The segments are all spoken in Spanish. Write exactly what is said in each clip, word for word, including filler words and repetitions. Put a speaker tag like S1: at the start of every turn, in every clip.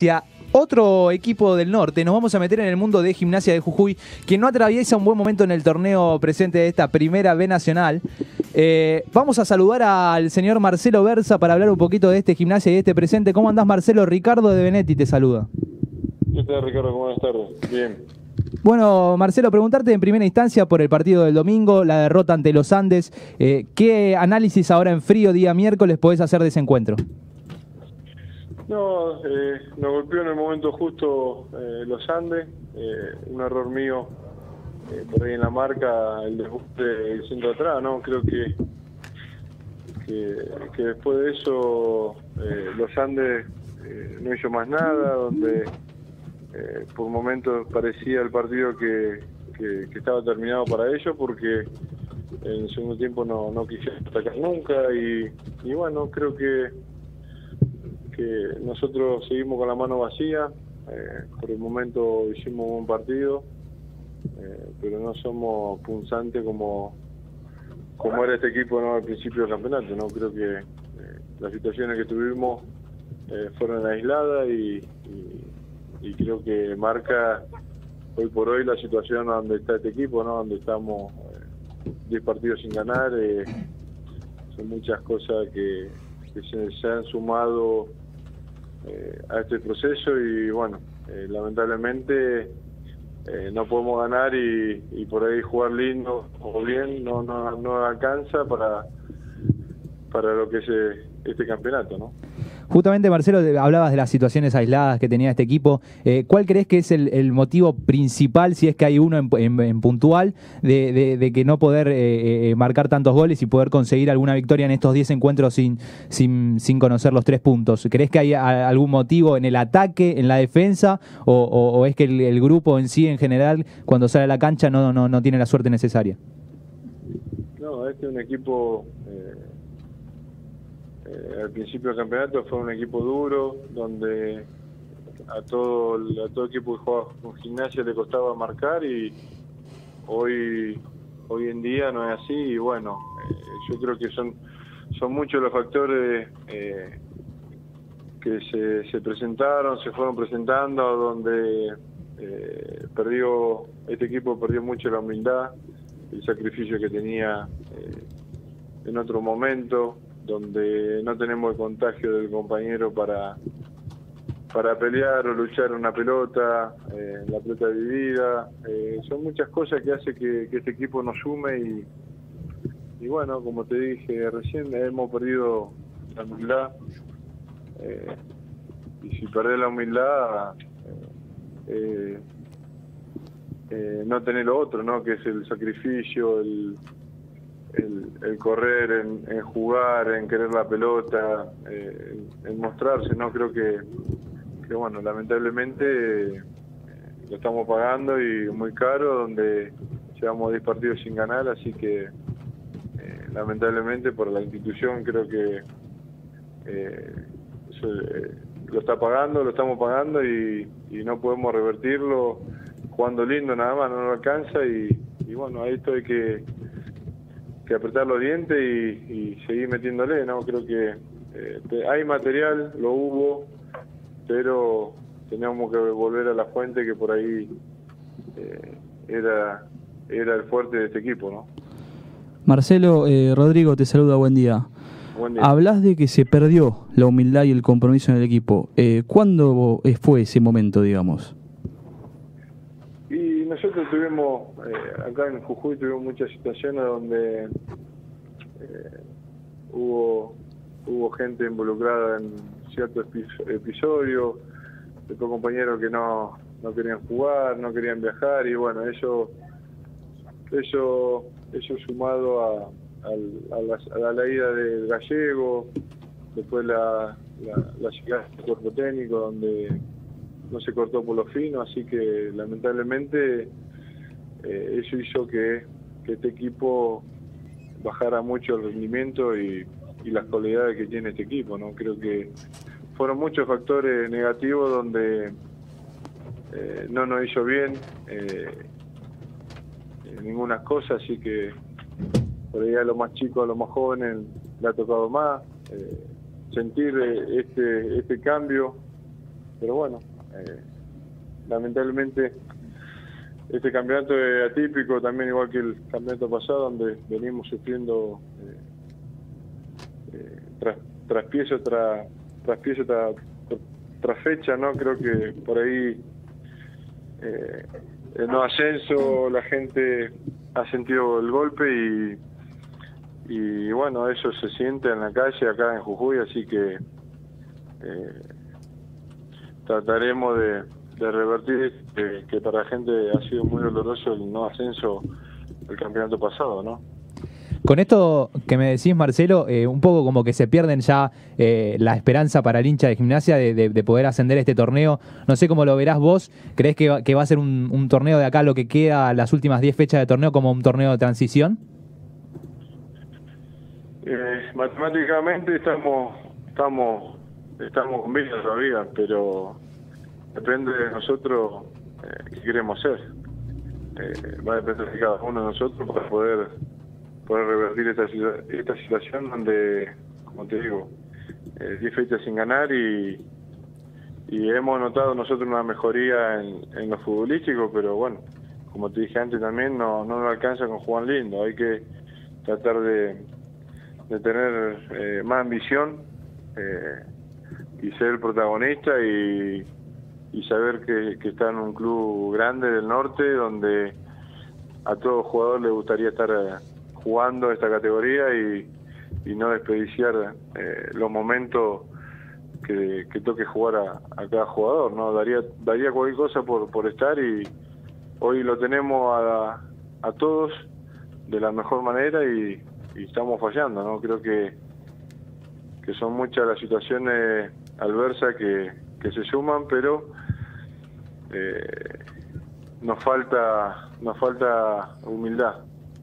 S1: hacia otro equipo del norte. Nos vamos a meter en el mundo de Gimnasia de Jujuy, quien no atraviesa un buen momento en el torneo presente de esta primera B nacional. Eh, vamos a saludar al señor Marcelo Berza para hablar un poquito de este Gimnasia y de este presente. ¿Cómo andás, Marcelo? Ricardo de Benetti te saluda.
S2: ¿Qué tal, Ricardo? Buenas tardes. Bien.
S1: Bueno, Marcelo, preguntarte en primera instancia por el partido del domingo, la derrota ante los Andes. Eh, ¿Qué análisis ahora en frío, día miércoles, podés hacer de ese encuentro?
S2: No, eh, nos golpeó en el momento justo eh, los Andes, eh, un error mío eh, por ahí en la marca, el desbuste del centro atrás, ¿no? Creo que, que, que después de eso eh, los Andes eh, no hizo más nada, donde eh, por momentos parecía el partido que, que, que estaba terminado para ellos, porque en el segundo tiempo no, no quisieron atacar nunca y, y bueno, creo que que nosotros seguimos con la mano vacía, eh, por el momento hicimos un buen partido, eh, pero no somos punzantes como, como era este equipo, ¿no?, al principio del campeonato, ¿no? Creo que eh, las situaciones que tuvimos eh, fueron aisladas y, y, y creo que marca hoy por hoy la situación donde está este equipo, ¿no?, donde estamos diez eh, partidos sin ganar, eh, son muchas cosas que, que se, se han sumado Eh, a este proceso y bueno, eh, lamentablemente eh, no podemos ganar y, y por ahí jugar lindo o bien no no, no alcanza para para lo que es eh, este campeonato, ¿no?
S1: Justamente, Marcelo, hablabas de las situaciones aisladas que tenía este equipo. Eh, ¿Cuál crees que es el, el motivo principal, si es que hay uno en, en, en puntual, de, de, de que no poder eh, eh, marcar tantos goles y poder conseguir alguna victoria en estos diez encuentros sin, sin, sin conocer los tres puntos? ¿Crees que hay a, algún motivo en el ataque, en la defensa, o, o, o es que el, el grupo en sí, en general, cuando sale a la cancha no, no, no tiene la suerte necesaria?
S2: No, este es un equipo... Eh... Eh, al principio del campeonato fue un equipo duro, donde a todo a todo equipo que jugaba con Gimnasia le costaba marcar y hoy hoy en día no es así y bueno, eh, yo creo que son son muchos los factores eh, que se, se presentaron, se fueron presentando, donde eh, perdió este equipo perdió mucho la humildad, el sacrificio que tenía eh, en otro momento, donde no tenemos el contagio del compañero para para pelear o luchar una pelota, eh, la pelota dividida, eh, son muchas cosas que hace que, que este equipo nos sume y, y bueno, como te dije recién, hemos perdido la humildad, eh, y si perdés la humildad, eh, eh, no tenés lo otro, ¿no?, que es el sacrificio, el El, el correr, en, en jugar, en querer la pelota, eh, en, en mostrarse, ¿no? Creo que, que bueno, lamentablemente eh, lo estamos pagando y muy caro, donde llevamos diez partidos sin ganar, así que eh, lamentablemente por la institución creo que eh, eso, eh, lo está pagando, lo estamos pagando y, y no podemos revertirlo jugando lindo nada más, no nos alcanza y, y bueno, ahí estoy que que apretar los dientes y, y seguir metiéndole, ¿no? Creo que eh, hay material, lo hubo, pero teníamos que volver a la fuente que por ahí eh, era, era el fuerte de este equipo, ¿no?
S3: Marcelo, eh, Rodrigo te saluda, buen día.
S2: Buen día.
S3: Hablas de que se perdió la humildad y el compromiso en el equipo. Eh, ¿Cuándo fue ese momento, digamos?
S2: Y nosotros tuvimos, eh, acá en Jujuy tuvimos muchas situaciones donde eh, hubo hubo gente involucrada en ciertos episodios, después compañeros que no, no querían jugar, no querían viajar y bueno, eso eso eso sumado a, a, a, la, a la ida del Gallego, después la, la, la llegada del cuerpo técnico donde no se cortó por lo fino, así que lamentablemente eh, eso hizo que, que este equipo bajara mucho el rendimiento y, y las cualidades que tiene este equipo, ¿no? Creo que fueron muchos factores negativos donde eh, no nos hizo bien eh, ninguna cosa, así que por ahí a los más chicos, a los más jóvenes le ha tocado más eh, sentir este este cambio pero bueno, eh, lamentablemente este campeonato es atípico, también igual que el campeonato pasado, donde venimos sufriendo eh, eh, tras, tras pieza tras, tras pieza tras, tras fecha, ¿no? Creo que por ahí eh, el no ascenso, la gente ha sentido el golpe y, y bueno, eso se siente en la calle acá en Jujuy, así que eh, trataremos de, de revertir que, que para la gente ha sido muy doloroso el no ascenso del campeonato pasado, ¿no?
S1: Con esto que me decís, Marcelo, eh, un poco como que se pierden ya eh, la esperanza para el hincha de Gimnasia de, de, de poder ascender este torneo. No sé cómo lo verás vos. ¿Creés que va, que va a ser un, un torneo de acá, lo que queda, las últimas diez fechas de torneo, como un torneo de transición?
S2: Eh, matemáticamente estamos estamos estamos con vida todavía, pero depende de nosotros eh, qué queremos hacer. Eh, va a depender de cada uno de nosotros para poder poder revertir esta, esta situación donde, como te digo, eh, diez fechas sin ganar y, y hemos notado nosotros una mejoría en, en lo futbolístico, pero bueno, como te dije antes también, no, no nos alcanza con Juan Lindo, hay que tratar de, de tener eh, más ambición eh, y ser el protagonista y, y saber que, que está en un club grande del norte donde a todo jugador le gustaría estar eh, jugando esta categoría y, y no desperdiciar eh, los momentos que, que toque jugar a, a cada jugador, ¿no? Daría daría cualquier cosa por, por estar y hoy lo tenemos a, a todos de la mejor manera y, y estamos fallando, ¿no? Creo que, que son muchas las situaciones adversas que, que se suman, pero eh, nos falta nos falta humildad.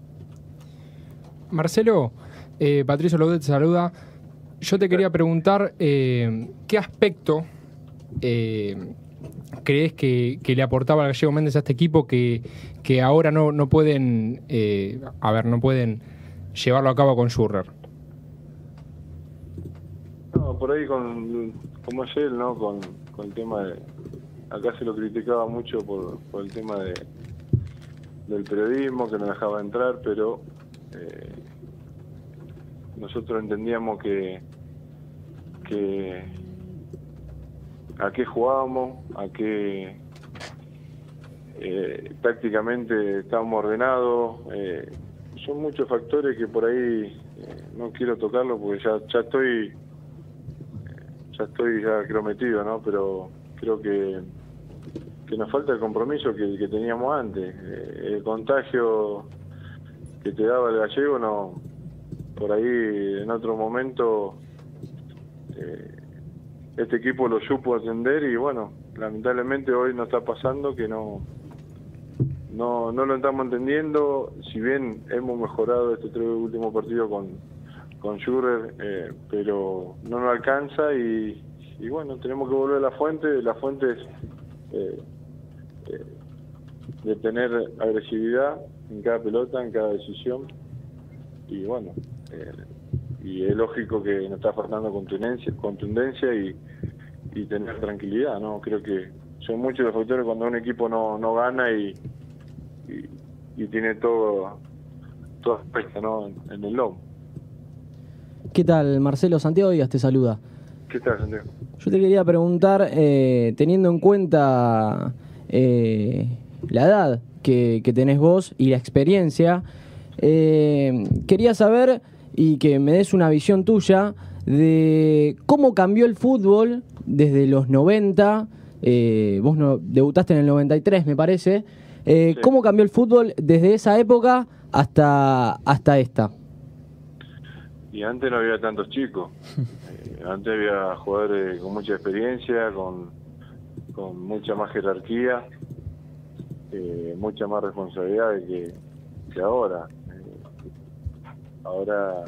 S4: Marcelo, eh, Patricio Laudet te saluda. Yo te quería preguntar eh, ¿qué aspecto eh, crees que, que le aportaba Gallego Méndez a este equipo que, que ahora no, no pueden eh, a ver, no pueden llevarlo a cabo con Schürrer?
S2: No, por ahí con como es él, ¿no? Con, con el tema de acá se lo criticaba mucho por, por el tema de del periodismo que no dejaba entrar, pero eh, nosotros entendíamos que que a qué jugábamos, a qué eh, tácticamente estábamos ordenados. Eh, son muchos factores que por ahí eh, no quiero tocarlo porque ya ya estoy ya estoy ya comprometido, ¿no? Pero creo que que nos falta el compromiso que, que teníamos antes. Eh, el contagio que te daba el Gallego, no, por ahí en otro momento eh, este equipo lo supo atender y bueno, lamentablemente hoy nos está pasando que no no no lo estamos entendiendo. Si bien hemos mejorado este tres últimos partidos con con Schürrer, eh, pero no nos alcanza y, y bueno, tenemos que volver a la fuente. La fuente es eh, eh, de tener agresividad en cada pelota, en cada decisión y bueno, eh, y es lógico que nos está faltando contundencia, contundencia y, y tener tranquilidad, ¿no? Creo que son muchos los factores cuando un equipo no, no gana y, y, y tiene todo toda puesta, ¿no? en, en el lomo.
S5: ¿Qué tal, Marcelo? Santiago Díaz te saluda.
S2: ¿Qué tal, Santiago?
S5: Yo te quería preguntar, eh, teniendo en cuenta eh, la edad que, que tenés vos y la experiencia, eh, quería saber y que me des una visión tuya de cómo cambió el fútbol desde los noventa, eh, vos no, debutaste en el noventa y tres me parece, eh,
S2: sí.
S5: ¿Cómo cambió el fútbol desde esa época hasta, hasta esta?
S2: Y antes no había tantos chicos, eh, antes había jugadores con mucha experiencia, con, con mucha más jerarquía, eh, mucha más responsabilidad que, que ahora. Eh, ahora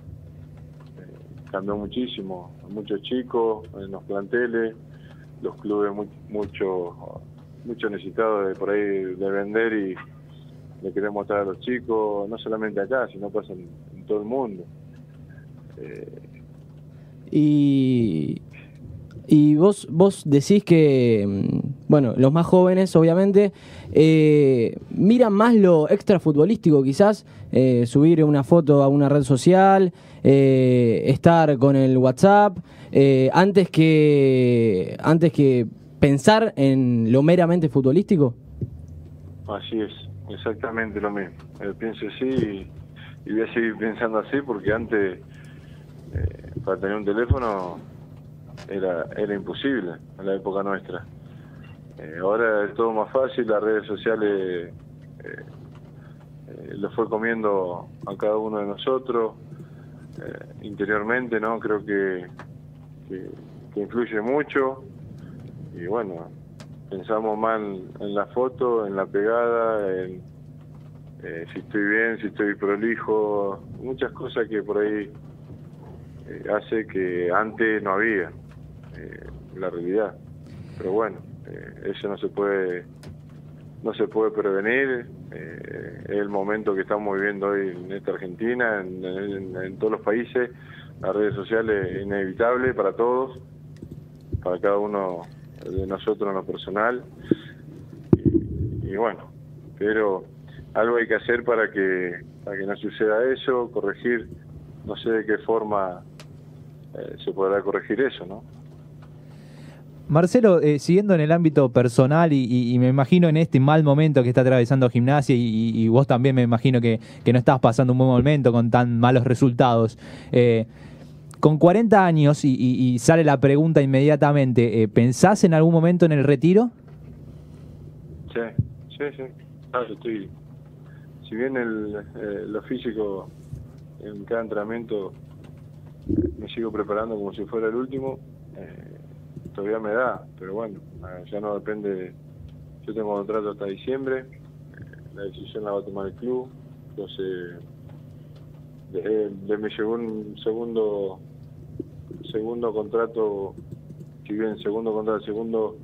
S2: eh, cambió muchísimo, muchos chicos en los planteles, los clubes muy, mucho, mucho necesitados de por ahí de vender y le queremos mostrar a los chicos, no solamente acá, sino pasa en, en todo el mundo. Eh,
S5: Y Y vos, vos decís que, bueno, los más jóvenes, obviamente, eh, miran más lo extrafutbolístico, quizás, eh, subir una foto a una red social, eh, estar con el WhatsApp, eh, antes que antes que pensar en lo meramente futbolístico.
S2: Así es, exactamente lo mismo. Eh, pienso así y, y voy a seguir pensando así porque antes, eh, para tener un teléfono, era era imposible en la época nuestra. Eh, ahora es todo más fácil, las redes sociales eh, eh, lo fue comiendo a cada uno de nosotros eh, interiormente, ¿no? Creo que, que, que influye mucho y bueno, pensamos más en, en la foto, en la pegada, en eh, si estoy bien, si estoy prolijo, muchas cosas que por ahí eh, hace que antes no había. Eh, la realidad, pero bueno, eh, eso no se puede no se puede prevenir. Eh, es el momento que estamos viviendo hoy en esta Argentina, en, en, en todos los países. Las redes sociales es inevitable para todos, para cada uno de nosotros en lo personal y, y bueno, pero algo hay que hacer para que para que no suceda eso, corregir, no sé de qué forma eh, se podrá corregir eso, ¿no?
S1: Marcelo, eh, siguiendo en el ámbito personal y, y, y me imagino en este mal momento que está atravesando Gimnasia y, y, y vos también me imagino que, que no estás pasando un buen momento con tan malos resultados. Eh, con cuarenta años y, y, y sale la pregunta inmediatamente, eh, ¿pensás en algún momento en el retiro?
S2: Sí, sí, sí. Ah, yo estoy, si bien el, eh, lo físico en cada entrenamiento eh, me sigo preparando como si fuera el último, eh, todavía me da, pero bueno, ya no depende. Yo tengo contrato hasta diciembre, la decisión la va a tomar el club, entonces de, de mi segun, segundo segundo contrato, si bien segundo contrato, segundo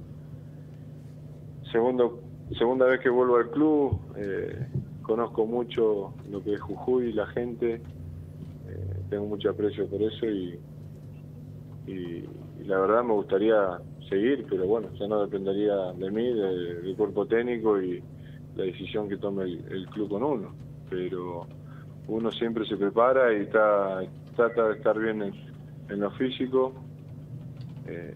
S2: segundo segunda vez que vuelvo al club, eh, conozco mucho lo que es Jujuy, la gente, eh, tengo mucho aprecio por eso y Y, y la verdad me gustaría seguir, pero bueno, ya no dependería de mí, de, del cuerpo técnico y la decisión que tome el, el club con uno. Pero uno siempre se prepara y está, trata de estar bien en, en lo físico. Eh,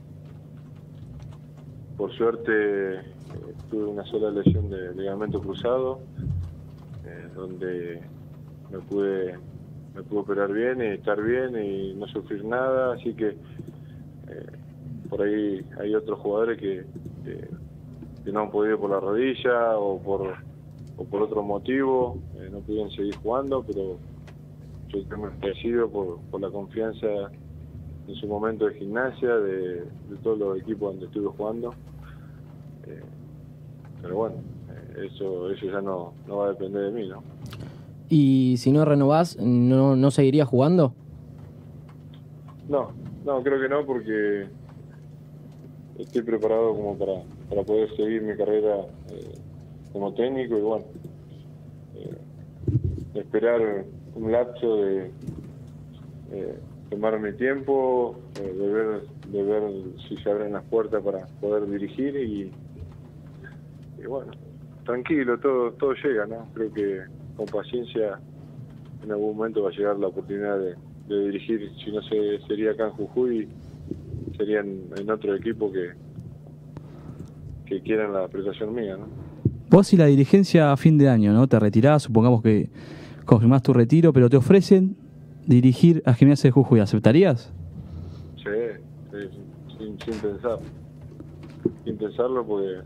S2: por suerte eh, tuve una sola lesión de ligamento cruzado, eh, donde me pude... me pude operar bien y estar bien y no sufrir nada, así que eh, por ahí hay otros jugadores que, que, que no han podido por la rodilla o por o por otro motivo, eh, no pudieron seguir jugando, pero yo estoy muy agradecido por, por la confianza en su momento de Gimnasia, de, de todos los equipos donde estuve jugando, eh, pero bueno, eh, eso eso ya no, no va a depender de mí, ¿no?
S5: Y si no renovás, ¿no, no seguirías jugando?
S2: No, no, creo que no, porque estoy preparado como para, para poder seguir mi carrera eh, como técnico y bueno, eh, esperar un lapso de eh, tomar mi tiempo, eh, de ver de ver si se abren las puertas para poder dirigir y, y bueno, tranquilo, todo todo llega, ¿no? Creo que con paciencia en algún momento va a llegar la oportunidad de, de dirigir. Si no se, sería acá en Jujuy, sería en, en otro equipo que que quieran la prestación mía, ¿no?
S3: Vos y la dirigencia a fin de año, ¿no? Te retirás, supongamos que confirmás tu retiro, pero te ofrecen dirigir a Gimnasia de Jujuy. ¿Aceptarías?
S2: Sí, sí, sin, sin pensar. Sin pensarlo porque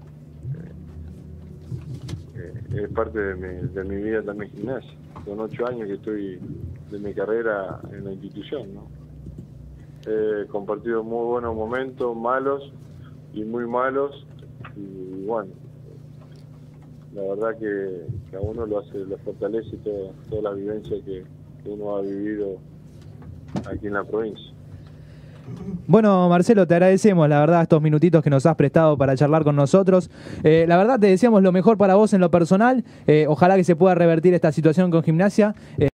S2: es parte de mi, de mi vida también Gimnasia. Son ocho años que estoy de mi carrera en la institución, ¿no? He compartido muy buenos momentos, malos y muy malos, y bueno, la verdad que, que a uno lo hace, lo fortalece toda, toda la vivencia que, que uno ha vivido aquí en la provincia.
S1: Bueno, Marcelo, te agradecemos, la verdad, estos minutitos que nos has prestado para charlar con nosotros. Eh, la verdad, te deseamos lo mejor para vos en lo personal. Eh, ojalá que se pueda revertir esta situación con Gimnasia. Eh,